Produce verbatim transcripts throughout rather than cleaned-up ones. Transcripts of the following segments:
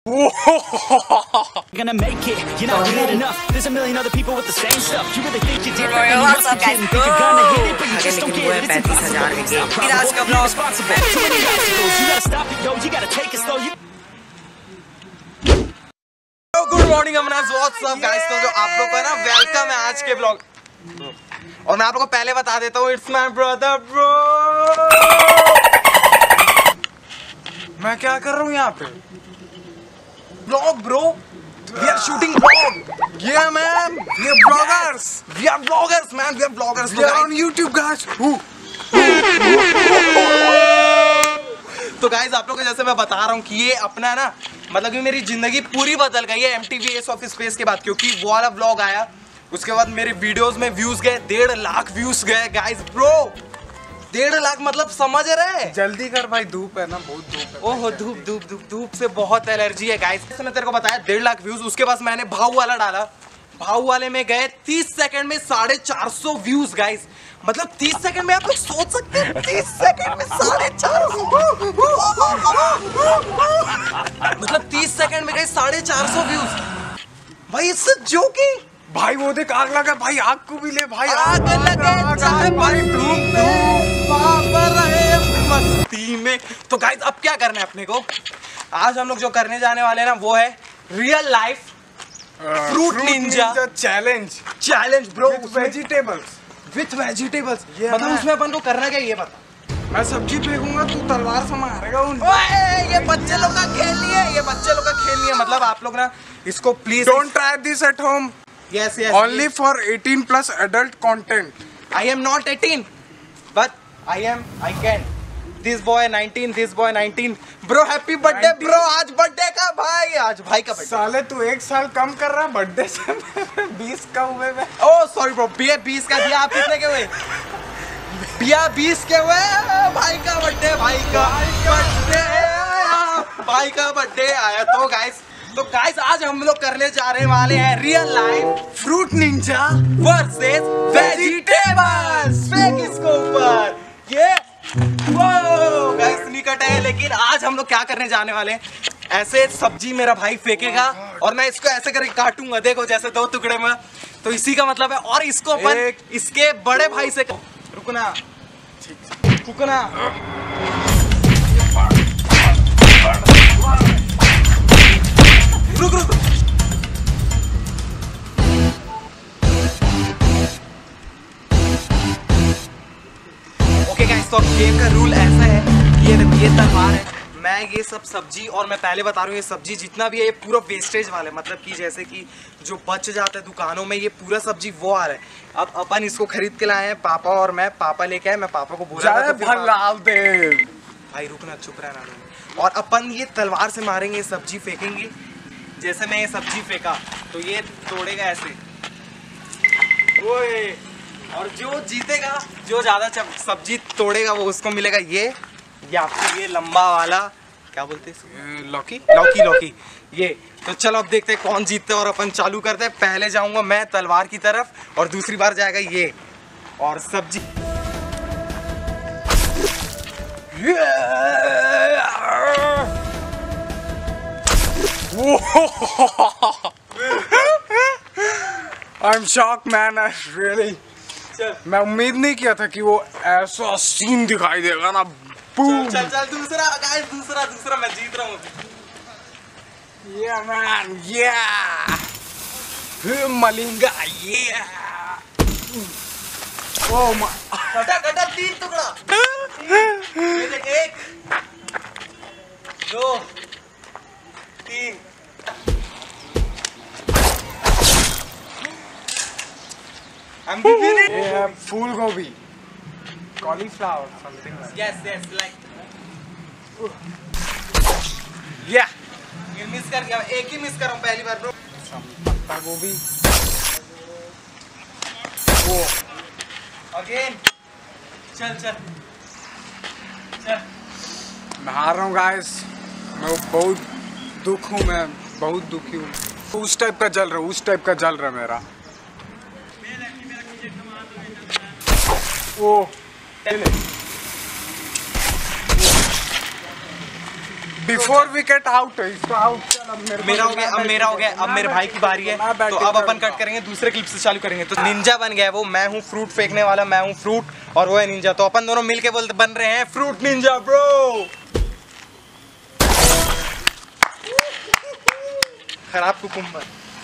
Gonna make it, you're not good enough. There's a million other people with the same stuff. You really think you're different? You must be kidding. Think you're gonna hit it, but you just don't get it. It's impossible. It's not probable. You're responsible. Too many obstacles. You gotta stop it, yo. You gotta take it slow. You good morning अमनाज, what's up guys. तो जो आप लोग का ना welcome है आज के ब्लॉग। और मैं आप लोगों को पहले बता देता हूँ, इट्स माय ब्रदर ब्रो। मैं क्या कर रहा हूँ यहाँ पे? Vlog bro, we are shooting vlog. Yeah man, we are vloggers, we are vloggers man, we are vloggers. We are on YouTube guys. तो गाइज आप लोगों को जैसे मैं बता रहा हूँ कि ये अपना ना मतलब कि मेरी जिंदगी पूरी बदल गई है M T V S of space के बाद, क्योंकि वो वाला व्लॉग आया। उसके बाद मेरे वीडियोस में व्यूज गए, डेढ़ लाख व्यूज गए गाइज ब्रो। डेढ़ लाख मतलब समझ रहे? जल्दी कर भाई, धूप है ना, बहुत धूप है। ओहो धूप धूप धूप धूप से बहुत एलर्जी है गाइज। मैंने तेरे को बताया डेढ़ लाख व्यूज। उसके बाद मैंने भाव वाला डाला, भाव वाले में गए तीस सेकंड में साढ़े चार सौ व्यूज गाइज। मतलब तीस सेकंड में आप लोग सोच सकते हैं, तीस सेकंड में साढ़े चार सौ मतलब तीस सेकंड में गए साढ़े चार सौ व्यूज भाई। इससे जोकिंग भाई वो देख आग लगा भाई, आग को भी ले भाई, आग लगे चाहे भाई धूप रहे मस्ती में। तो गाइस अब क्या करना है अपने को? आज हम लोग जो करने जाने वाले हैं ना वो है real life fruit ninja challenge. Challenge bro, vegetables with vegetables. मतलब उसमें अपन को करना क्या ये बता। मैं सब्जी फेंकूंगा, तू तलवार से मारेगा उन। ये बच्चे लोग का खेल नहीं है, ये बच्चे लोग का खेल नहीं है। मतलब आप लोग ना इसको please don't try this at home. Yes yes, only for eighteen plus adult content. I am not eighteen but I am I can. This boy nineteen, this boy nineteen. Bro happy birthday bro. आज birthday का भाई, आज भाई का birthday. साले तू एक साल कम कर रहा है बर्थडे से। बीस का हुए मैं। ओह सॉरी ब्रो, बिया बीस का दिया। आप कितने के हुए? बिया बीस के हुए। भाई का बर्थडे, भाई का बर्थडे, भाई का बर्थडे आया। तो गाइस तो गाइस आज हम लोग करने जा रहे वाले हैं real life fruit ninja versus vegetables. फेंक इसको ऊपर। ये वो गाइस निकट है, लेकिन आज हम लोग क्या करने जाने वाले हैं, ऐसे सब्जी मेरा भाई फेंकेगा और मैं इसको ऐसे करके काटूंगा, देखो जैसे दो टुकड़े में। तो इसी का मतलब है। और इसको अपन इसके बड़े भाई से रुकना रुकना रुक रुक। ओके गाइस, तो गेम का रूल ऐसा है, ये ये तलवार है, मैं ये सब सब्जी, और मैं पहले बता रहा हूँ ये सब्जी जितना भी है ये पूरा वेस्टेज वाला है। मतलब कि जैसे कि जो बच जाता है दुकानों में, ये पूरा सब्जी वो आ रहा है। अब अपन इसको खरीद के लाए हैं पापा और मैं। पापा लेके आए, मैं पापा को बोला था तो भाई रुकना, चुप रहना। और अपन ये तलवार से मारेंगे, ये सब्जी फेंकेंगे। जैसे मैं ये सब्जी फेंका तो ये तोड़ेगा ऐसे, ओए। और जो जीतेगा, जो ज्यादा सब्जी तोड़ेगा वो उसको मिलेगा ये, या फिर ये लंबा वाला क्या बोलते हैं, लौकी लौकी लौकी ये। तो चलो अब देखते हैं कौन जीतते हैं और अपन चालू करते हैं। पहले जाऊंगा मैं तलवार की तरफ और दूसरी बार जाएगा ये और सब्जी। I am shock man, really. मैं उम्मीद नहीं किया था कि वो ऐसा सीन दिखाई देगा ना। चल चल चल दूसरा गाइस, दूसरा दूसरा मैं जीत रहा हूँ। Yeah man, yeah. Malinga, yeah. Oh my. कटा कटा तीन टुकड़ा। ये देख, एक, दो, तीन। I'm beginning. They have full gobi, cauliflower, something like. Yes yes like. Yeah. ये मिस कर गया, एक ही मिस कर रहा हूँ पहली बार ब्रो। पत्ता गोभी। वो। Again. चल चल चल। मैं हार रहा हूँ गाइस। मैं बहुत दुख हूँ, मैं बहुत दुखी हूँ। उस टाइप का जल रहा है, उस टाइप का जल रहा है मेरा। वो बिफोर विकेट आउट है, इसको आउट। चल अब मेरे मेरा हो गया, अब मेरा हो गया, अब मेरे भाई की बारी है। तो अब अपन कट करेंगे, दूसरे क्लिप से चालू करेंगे। तो निंजा बन गया वो, मैं हूँ फ्रूट फेंकने वाला, मैं हूँ फ्रूट और वो है निंजा। तो अपन दोनों मिलके बोलते बन रहे हैं फ्रूट निंजा ब्रो। खराब cucumber.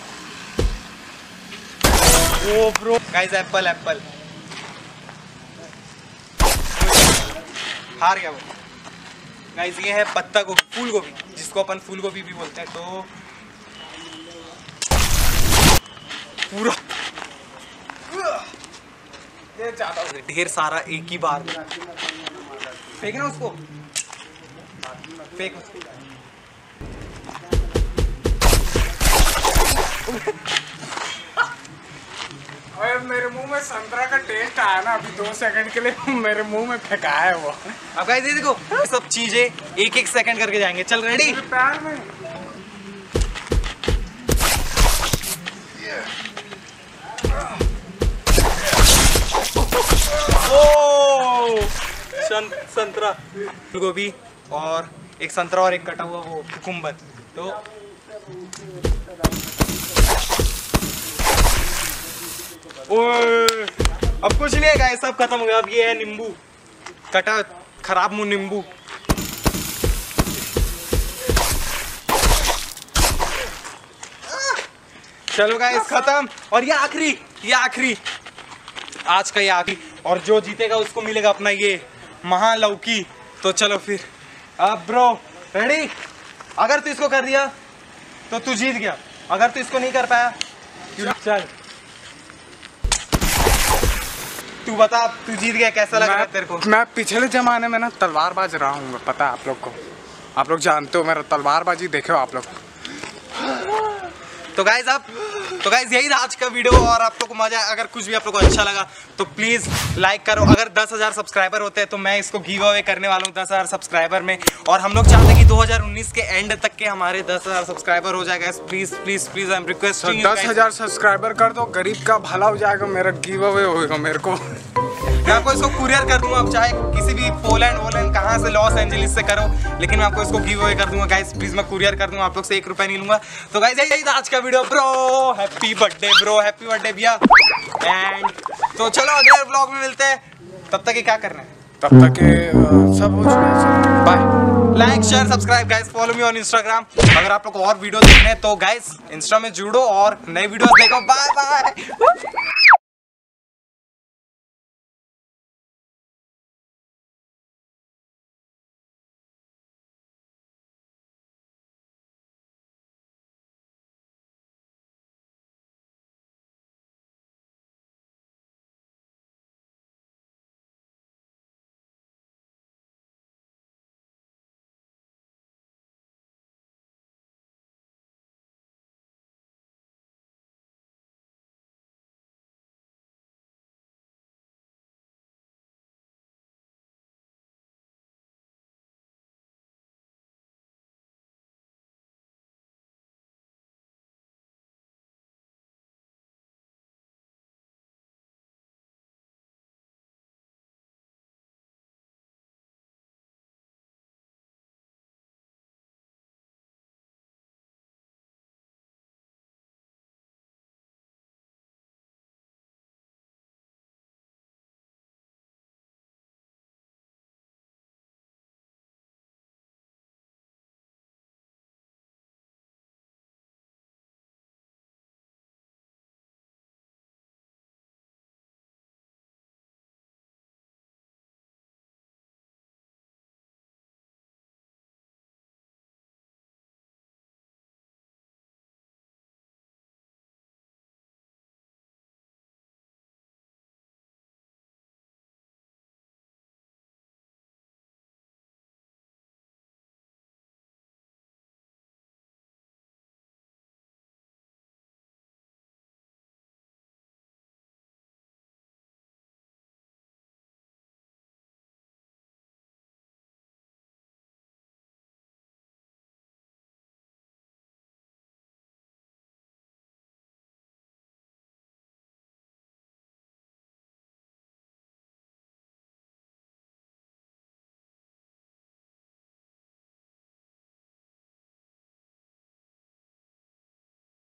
Oh bro guys, apple apple हार गया वो। गाइस ये है पत्ता गोभी, फूल गोभी, जिसको अपन फूल गोभी भी बोलते हैं। तो पूरा ये ज्यादा ढेर सारा एक ही बार फेंकना उसको, फेंक उसको। अरे मेरे मुंह में संतरा का टेस्ट आया ना अभी दो सेकंड के लिए, मेरे मुंह में फेंका है वो। अब गाइस ये देखो, ये सब चीजें एक एक सेकंड करके जाएंगे। चल रेडी? पैर में ओ संतरा, गोभी और एक संतरा और एक कटा हुआ वो कुकुम्बर। तो ओए अब कुछ नहीं है गाइस, सब खत्म हो गया। अब ये है नींबू, कटा खराब मुंह नींबू। चलो गाइस खत्म। और ये आखिरी, ये आखिरी आज का, ये आखिरी। और जो जीतेगा उसको मिलेगा अपना ये महालौकी। तो चलो फिर अब ब्रो रेडी? अगर तू इसको कर दिया तो तू जीत गया, अगर तू इसको नहीं कर पाया चल तू बता, तू जीत गया। कैसा लग रहा है तेरे को? मैं पिछले जमाने में ना तलवारबाज रहा हूँ, पता है आप लोग को, आप लोग जानते हो मेरा तलवारबाजी देखे हो आप लोग। तो गाइज अब तो गाइज यही था आज का वीडियो। और आप लोग को मजा, अगर कुछ भी आप लोग को अच्छा लगा तो प्लीज लाइक करो। अगर दस हजार सब्सक्राइबर होते हैं तो मैं इसको गिव अवे करने वाला हूँ दस हजार सब्सक्राइबर में। और हम लोग चाहते हैं कि दो हजार उन्नीस के एंड तक के हमारे दस हजार सब्सक्राइबर हो जाएगा। Please please please I am requesting दस हजार सब्सक्राइबर कर दो, गरीब का भला हो जाएगा, मेरा गिव अवे होगा मेरे को। मैं आपको इसको कुरियर कर दूंगा, आप चाहे किसी भी पोलैंड वोलैंड कहाँ से, लॉस एंजलिस से करो, लेकिन मैं आपको इसको गिव अवे कर दूंगा गाइस। प्लीज मैं कुरियर कर दूंगा, आप लोग से एक रुपया नहीं लूंगा। तो गाइस यही था आज का video bro. Happy birthday bro, happy birthday भैया। एंड तो चलो अगले ब्लॉग में मिलते हैं, तब तक ये क्या करना है, तब तक के सब हो चुका है। Bye. Like share subscribe guys, follow me on Instagram. अगर आप लोग को और वीडियो देखने हैं तो गाइस इंस्टा में जुड़ो और नए वीडियोस देखो। Bye bye.